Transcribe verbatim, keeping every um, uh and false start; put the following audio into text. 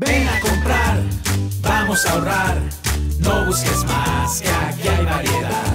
Ven a comprar, vamos a ahorrar. No busques más, que aquí hay variedad.